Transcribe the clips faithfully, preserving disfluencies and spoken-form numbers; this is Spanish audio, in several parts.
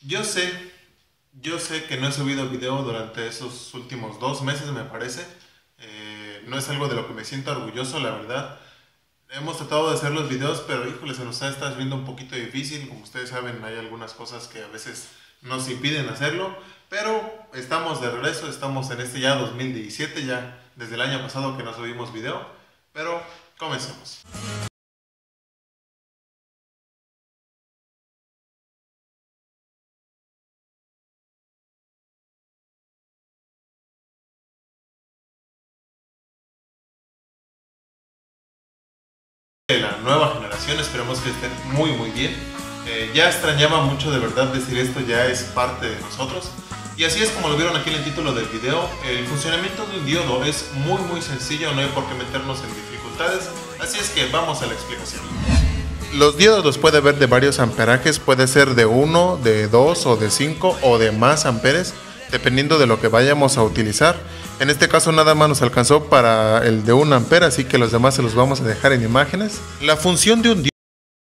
Yo sé, yo sé que no he subido video durante esos últimos dos meses, me parece. Eh, no es algo de lo que me siento orgulloso, la verdad. Hemos tratado de hacer los videos, pero híjole, se nos está viendo un poquito difícil. Como ustedes saben, hay algunas cosas que a veces nos impiden hacerlo. Pero estamos de regreso, estamos en este ya dos mil diecisiete, ya desde el año pasado que no subimos video. Pero comencemos. De la nueva generación, esperemos que estén muy muy bien. Eh, ya extrañaba mucho de verdad decir esto, ya es parte de nosotros. Y así es como lo vieron aquí en el título del video. El funcionamiento de un diodo es muy muy sencillo, no hay por qué meternos en dificultades. Así es que vamos a la explicación. Los diodos los puede ver de varios amperajes, puede ser de uno, de dos o de cinco o de más amperes, dependiendo de lo que vayamos a utilizar. En este caso nada más nos alcanzó para el de un ampere, así que los demás se los vamos a dejar en imágenes. La función de un diodo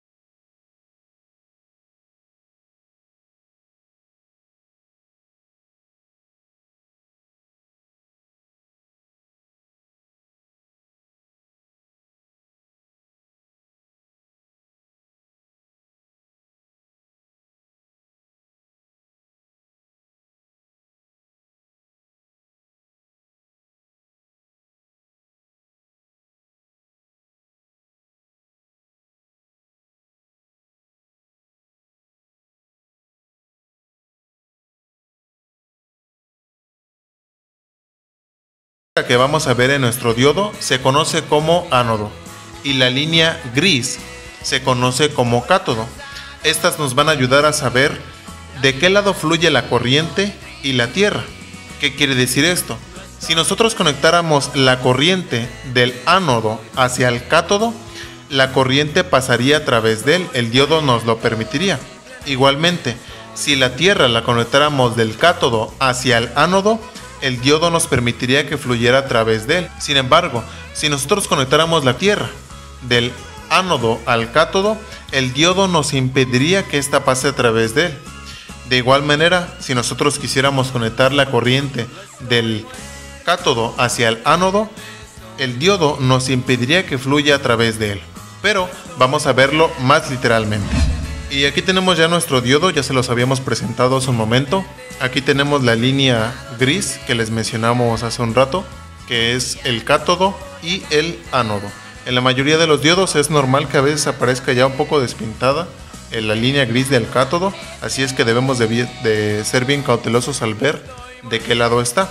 que vamos a ver en nuestro diodo se conoce como ánodo y la línea gris se conoce como cátodo. Estas nos van a ayudar a saber de qué lado fluye la corriente y la tierra. ¿Qué quiere decir esto? Si nosotros conectáramos la corriente del ánodo hacia el cátodo, la corriente pasaría a través de él, el diodo nos lo permitiría. Igualmente, si la tierra la conectáramos del cátodo hacia el ánodo, el diodo nos permitiría que fluyera a través de él. Sin embargo, si nosotros conectáramos la tierra del ánodo al cátodo, el diodo nos impediría que ésta pase a través de él. De igual manera, si nosotros quisiéramos conectar la corriente del cátodo hacia el ánodo, el diodo nos impediría que fluya a través de él. Pero vamos a verlo más literalmente. Y aquí tenemos ya nuestro diodo, ya se los habíamos presentado hace un momento. Aquí tenemos la línea gris que les mencionamos hace un rato, que es el cátodo y el ánodo. En la mayoría de los diodos es normal que a veces aparezca ya un poco despintada en la línea gris del cátodo, así es que debemos de, de ser bien cautelosos al ver de qué lado está.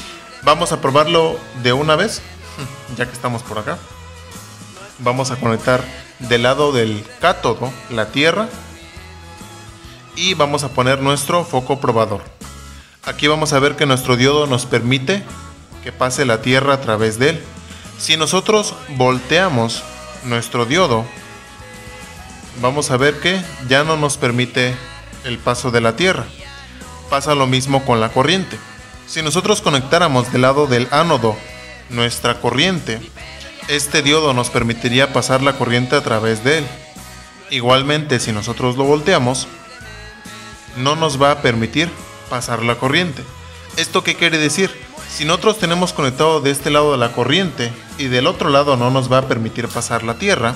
Vamos a probarlo de una vez, ya que estamos por acá. Vamos a conectar del lado del cátodo la tierra y vamos a poner nuestro foco probador. Aquí vamos a ver que nuestro diodo nos permite que pase la tierra a través de él. Si nosotros volteamos nuestro diodo, vamos a ver que ya no nos permite el paso de la tierra. Pasa lo mismo con la corriente. Si nosotros conectáramos del lado del ánodo nuestra corriente, este diodo nos permitiría pasar la corriente a través de él. Igualmente, si nosotros lo volteamos, no nos va a permitir pasar la corriente. ¿Esto qué quiere decir? Si nosotros tenemos conectado de este lado de la corriente y del otro lado no nos va a permitir pasar la tierra,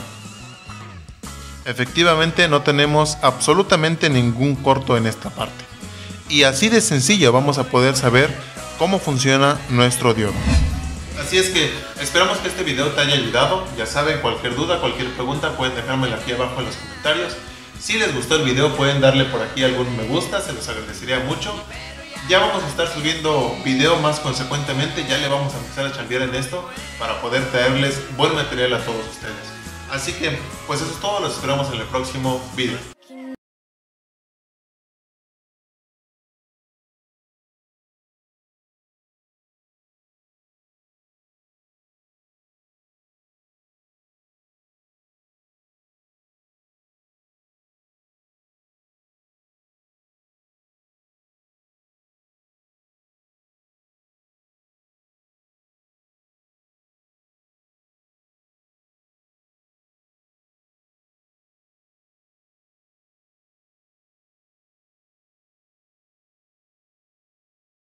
efectivamente no tenemos absolutamente ningún corto en esta parte. Y así de sencillo vamos a poder saber cómo funciona nuestro diodo. Así es que esperamos que este video te haya ayudado. Ya saben, cualquier duda, cualquier pregunta pueden dejármela aquí abajo en los comentarios. Si les gustó el video pueden darle por aquí algún me gusta, se los agradecería mucho. Ya vamos a estar subiendo video más consecuentemente, ya le vamos a empezar a chambear en esto para poder traerles buen material a todos ustedes. Así que pues eso es todo, los esperamos en el próximo video.